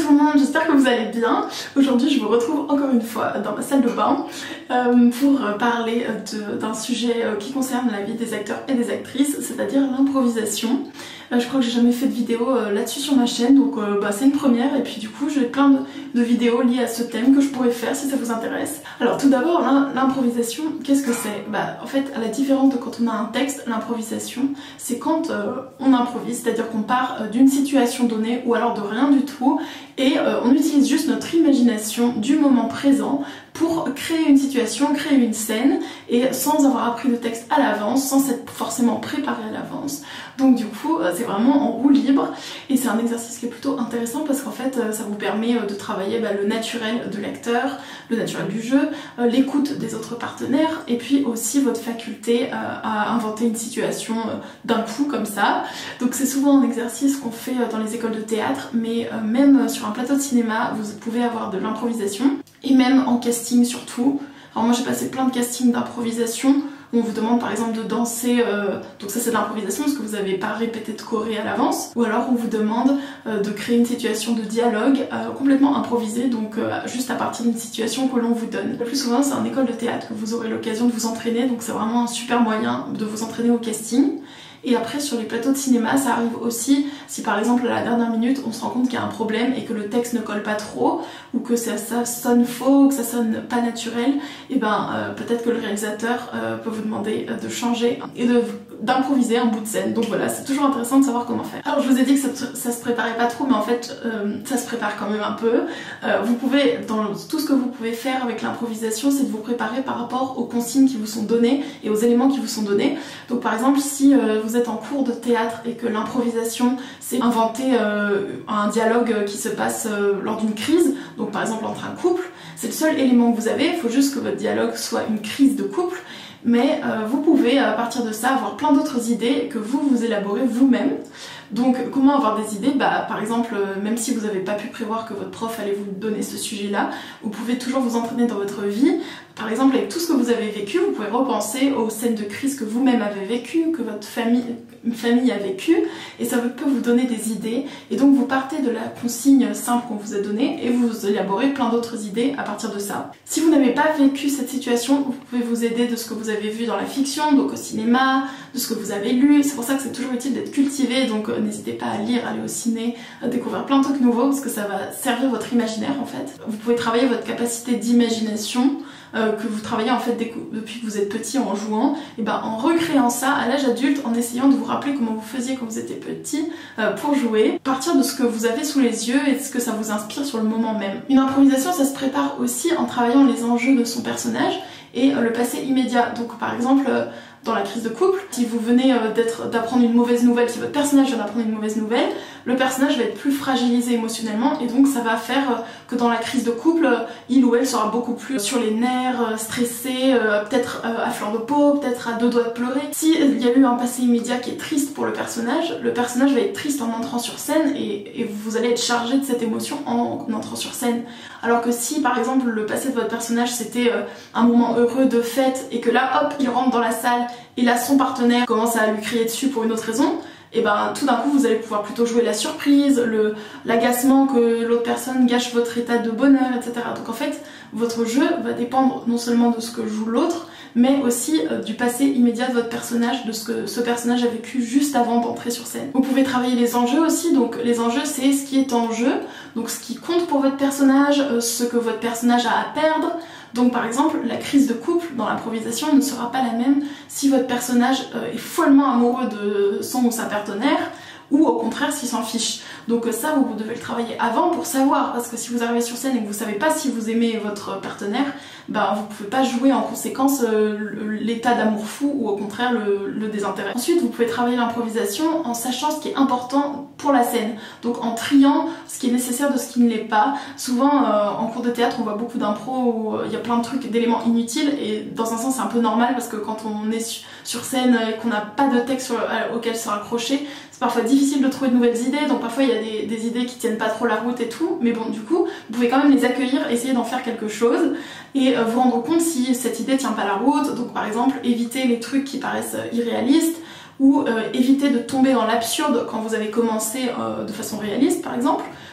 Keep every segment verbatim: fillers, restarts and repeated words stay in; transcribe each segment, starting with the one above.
tout le monde, j'espère que vous allez bien. Aujourd'hui je vous retrouve encore une fois dans ma salle de bain euh, pour parler d'un sujet qui concerne la vie des acteurs et des actrices, c'est-à-dire l'improvisation. Euh, je crois que j'ai jamais fait de vidéo euh, là-dessus sur ma chaîne, donc euh, bah, c'est une première, et puis du coup j'ai plein de, de vidéos liées à ce thème que je pourrais faire si ça vous intéresse. Alors tout d'abord, l'improvisation, qu'est-ce que c'est? Bah en fait, à la différence de quand on a un texte, l'improvisation c'est quand euh, on improvise, c'est-à-dire qu'on part euh, d'une situation donnée ou alors de rien du tout, et euh, on utilise juste notre imagination du moment présent pour créer une situation, créer une scène, et sans avoir appris le texte à l'avance, sans s'être forcément préparé à l'avance. Donc du coup, c'est vraiment en roue libre, et c'est un exercice qui est plutôt intéressant parce qu'en fait, ça vous permet de travailler bah, le naturel de l'acteur, le naturel du jeu, euh, l'écoute des autres partenaires, et puis aussi votre faculté euh, à inventer une situation euh, d'un coup comme ça. Donc c'est souvent un exercice qu'on fait dans les écoles de théâtre, mais euh, même sur un plateau de cinéma, vous pouvez avoir de l'improvisation, et même en casting surtout. Alors moi j'ai passé plein de castings d'improvisation où on vous demande par exemple de danser, euh, donc ça c'est de l'improvisation parce que vous n'avez pas répété de choré à l'avance, ou alors on vous demande euh, de créer une situation de dialogue euh, complètement improvisée, donc euh, juste à partir d'une situation que l'on vous donne. Le plus souvent c'est en école de théâtre que vous aurez l'occasion de vous entraîner, donc c'est vraiment un super moyen de vous entraîner au casting. Et après sur les plateaux de cinéma, ça arrive aussi si par exemple à la dernière minute on se rend compte qu'il y a un problème et que le texte ne colle pas trop, ou que ça, ça sonne faux, que ça sonne pas naturel, et ben euh, peut-être que le réalisateur euh, peut vous demander de changer et de d'improviser un bout de scène. Donc voilà, c'est toujours intéressant de savoir comment faire. Alors je vous ai dit que ça, ça se préparait pas trop, mais en fait euh, ça se prépare quand même un peu. Euh, vous pouvez, dans tout ce que vous pouvez faire avec l'improvisation, c'est de vous préparer par rapport aux consignes qui vous sont données et aux éléments qui vous sont donnés. Donc par exemple, si euh, vous êtes en cours de théâtre et que l'improvisation c'est inventer euh, un dialogue qui se passe euh, lors d'une crise, donc par exemple entre un couple, c'est le seul élément que vous avez, il faut juste que votre dialogue soit une crise de couple, mais euh, vous pouvez à partir de ça avoir plein d'autres idées que vous vous élaborez vous-même. Donc comment avoir des idées? Bah par exemple, euh, même si vous n'avez pas pu prévoir que votre prof allait vous donner ce sujet-là, vous pouvez toujours vous entraîner dans votre vie. Par exemple, avec tout ce que vous avez vécu, vous pouvez repenser aux scènes de crise que vous-même avez vécues, que votre famille, famille a vécues, et ça peut vous donner des idées. Et donc vous partez de la consigne simple qu'on vous a donnée et vous élaborez plein d'autres idées à partir de ça. Si vous n'avez pas vécu cette situation, vous pouvez vous aider de ce que vous avez vu dans la fiction, donc au cinéma, de ce que vous avez lu. C'est pour ça que c'est toujours utile d'être cultivé, donc euh, n'hésitez pas à lire, aller au ciné, à découvrir plein de trucs nouveaux parce que ça va servir votre imaginaire en fait. Vous pouvez travailler votre capacité d'imagination euh, que vous travaillez en fait depuis que vous êtes petit en jouant, et ben en recréant ça à l'âge adulte, en essayant de vous rappeler comment vous faisiez quand vous étiez petit euh, pour jouer, partir de ce que vous avez sous les yeux et de ce que ça vous inspire sur le moment même. Une improvisation, ça se prépare aussi en travaillant les enjeux de son personnage et euh, le passé immédiat. Donc par exemple, euh, dans la crise de couple, si vous venez euh, d'être d'apprendre une mauvaise nouvelle, si votre personnage vient d'apprendre une mauvaise nouvelle, le personnage va être plus fragilisé émotionnellement, et donc ça va faire euh, que dans la crise de couple, euh, il ou elle sera beaucoup plus sur les nerfs, euh, stressé, euh, peut-être euh, à fleur de peau, peut-être à deux doigts de pleurer. Si il y a eu un passé immédiat qui est triste pour le personnage, le personnage va être triste en entrant sur scène, et, et vous allez être chargé de cette émotion en entrant sur scène. Alors que si par exemple le passé de votre personnage c'était euh, un moment heureux de fête, et que là hop il rentre dans la salle et là son partenaire commence à lui crier dessus pour une autre raison, et ben tout d'un coup vous allez pouvoir plutôt jouer la surprise, le l'agacement que l'autre personne gâche votre état de bonheur, et cetera. Donc en fait votre jeu va dépendre non seulement de ce que joue l'autre, mais aussi euh, du passé immédiat de votre personnage, de ce que ce personnage a vécu juste avant d'entrer sur scène. Vous pouvez travailler les enjeux aussi, donc les enjeux c'est ce qui est en jeu, donc ce qui compte pour votre personnage, euh, ce que votre personnage a à perdre. Donc par exemple, la crise de couple dans l'improvisation ne sera pas la même si votre personnage euh, est follement amoureux de son ou sa partenaire, ou au contraire s'il s'en fiche. Donc ça vous devez le travailler avant pour savoir, parce que si vous arrivez sur scène et que vous savez pas si vous aimez votre partenaire, bah vous pouvez pas jouer en conséquence euh, l'état d'amour fou ou au contraire le, le désintérêt. Ensuite vous pouvez travailler l'improvisation en sachant ce qui est important pour la scène, donc en triant ce qui est nécessaire de ce qui ne l'est pas. Souvent euh, en cours de théâtre on voit beaucoup d'impro où il y a plein de trucs, d'éléments inutiles, et dans un sens c'est un peu normal parce que quand on est su sur scène et qu'on n'a pas de texte sur, euh, auquel se raccrocher, c'est parfois difficile de trouver de nouvelles idées, donc parfois il y a des, des idées qui tiennent pas trop la route et tout, mais bon du coup vous pouvez quand même les accueillir, essayer d'en faire quelque chose et euh, vous rendre compte si cette idée tient pas la route. Donc par exemple éviter les trucs qui paraissent irréalistes, ou euh, éviter de tomber dans l'absurde quand vous avez commencé euh, de façon réaliste par exemple,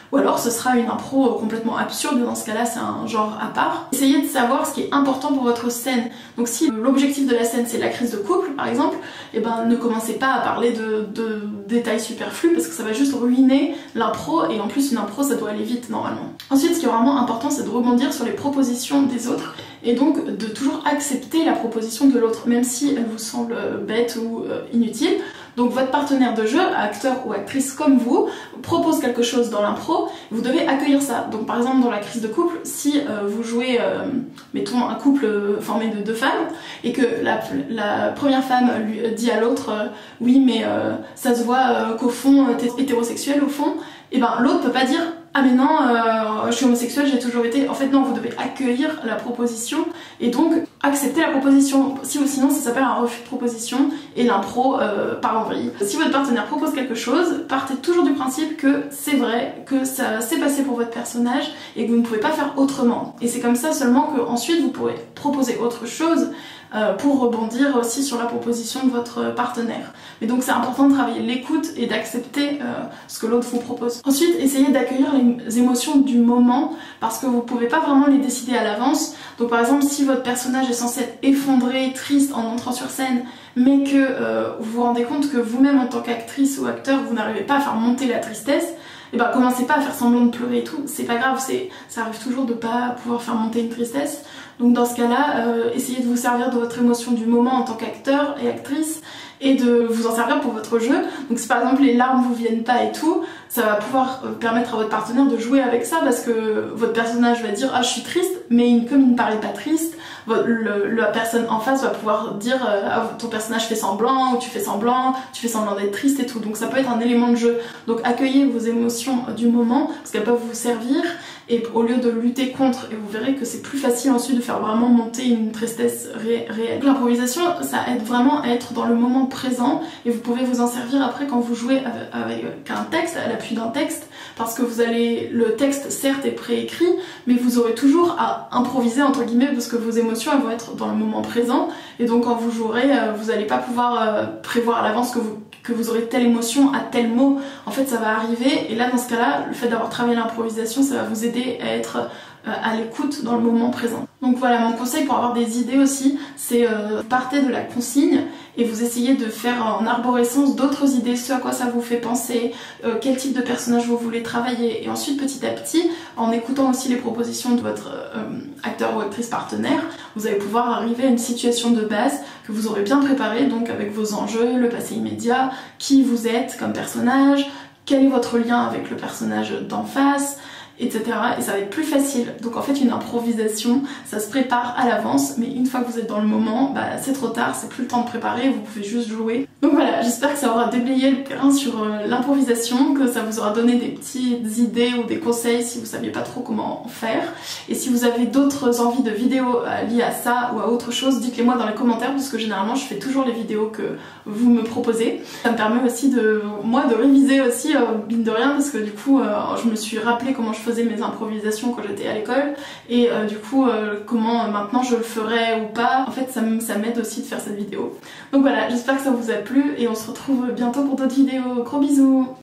Ou alors ce sera une impro complètement absurde, dans ce cas-là c'est un genre à part. Essayez de savoir ce qui est important pour votre scène. Donc si l'objectif de la scène c'est la crise de couple par exemple, et ben ne commencez pas à parler de, de détails superflus parce que ça va juste ruiner l'impro, et en plus une impro ça doit aller vite normalement. Ensuite ce qui est vraiment important c'est de rebondir sur les propositions des autres et donc de toujours accepter la proposition de l'autre même si elle vous semble bête ou euh, inutile. Donc votre partenaire de jeu, acteur ou actrice comme vous, propose quelque chose dans l'impro, vous devez accueillir ça. Donc par exemple dans la crise de couple, si euh, vous jouez, euh, mettons un couple formé de deux femmes, et que la, la première femme lui dit à l'autre euh, oui mais euh, ça se voit euh, qu'au fond t'es hétérosexuel au fond, et ben l'autre peut pas dire ah mais non, euh, je suis homosexuel, j'ai toujours été. En fait non, vous devez accueillir la proposition et donc accepter la proposition. Si ou sinon ça s'appelle un refus de proposition et l'impro euh, part en vrille. Si votre partenaire propose quelque chose, partez toujours du principe que c'est vrai, que ça s'est passé pour votre personnage et que vous ne pouvez pas faire autrement. Et c'est comme ça seulement que ensuite vous pourrez proposer autre chose euh, pour rebondir aussi sur la proposition de votre partenaire. Mais donc c'est important de travailler l'écoute et d'accepter euh, ce que l'autre vous propose. Ensuite, essayez d'accueillir les émotions du moment parce que vous pouvez pas vraiment les décider à l'avance. Donc par exemple, si votre personnage est censé être effondré, triste en entrant sur scène, mais que euh, vous vous rendez compte que vous-même en tant qu'actrice ou acteur, vous n'arrivez pas à faire monter la tristesse, et ben commencez pas à faire semblant de pleurer et tout, c'est pas grave, c'est ça arrive toujours de pas pouvoir faire monter une tristesse. Donc dans ce cas-là, euh, essayez de vous servir de votre émotion du moment en tant qu'acteur et actrice et de vous en servir pour votre jeu. Donc si par exemple les larmes vous viennent pas et tout, ça va pouvoir permettre à votre partenaire de jouer avec ça parce que votre personnage va dire ah je suis triste, mais comme il ne paraît pas triste, le, la personne en face va pouvoir dire ah, ton personnage fait semblant ou tu fais semblant, tu fais semblant d'être triste et tout. Donc ça peut être un élément de jeu. Donc accueillez vos émotions du moment parce qu'elles peuvent vous servir et au lieu de lutter contre, et vous verrez que c'est plus facile ensuite de faire vraiment monter une tristesse ré réelle. L'improvisation ça aide vraiment à être dans le moment présent et vous pouvez vous en servir après quand vous jouez avec, avec un texte, à l'appui d'un texte, parce que vous allez, le texte certes est préécrit, mais vous aurez toujours à improviser entre guillemets parce que vos émotions elles vont être dans le moment présent et donc quand vous jouerez, vous n'allez pas pouvoir prévoir à l'avance que vous que vous aurez telle émotion à tel mot. En fait ça va arriver et là dans ce cas-là, le fait d'avoir travaillé l'improvisation ça va vous aider à être à l'écoute dans le moment présent. Donc voilà, mon conseil pour avoir des idées aussi, c'est euh, partez de la consigne et vous essayez de faire en arborescence d'autres idées, ce à quoi ça vous fait penser, euh, quel type de personnage vous voulez travailler, et ensuite petit à petit, en écoutant aussi les propositions de votre euh, acteur ou actrice partenaire, vous allez pouvoir arriver à une situation de base que vous aurez bien préparée, donc avec vos enjeux, le passé immédiat, qui vous êtes comme personnage, quel est votre lien avec le personnage d'en face, et cetera. Et ça va être plus facile. Donc en fait une improvisation, ça se prépare à l'avance, mais une fois que vous êtes dans le moment, bah, c'est trop tard, c'est plus le temps de préparer, vous pouvez juste jouer. Donc voilà, j'espère que ça aura déblayé le terrain sur euh, l'improvisation, que ça vous aura donné des petites idées ou des conseils si vous saviez pas trop comment faire. Et si vous avez d'autres envies de vidéos euh, liées à ça ou à autre chose, dites-les moi dans les commentaires parce que généralement je fais toujours les vidéos que vous me proposez. Ça me permet aussi de moi de réviser aussi, euh, mine de rien, parce que du coup euh, je me suis rappelé comment je faisais mes improvisations quand j'étais à l'école et euh, du coup euh, comment euh, maintenant je le ferais ou pas. En fait ça m'aide aussi de faire cette vidéo. Donc voilà, j'espère que ça vous a plu et on se retrouve bientôt pour d'autres vidéos. Gros bisous!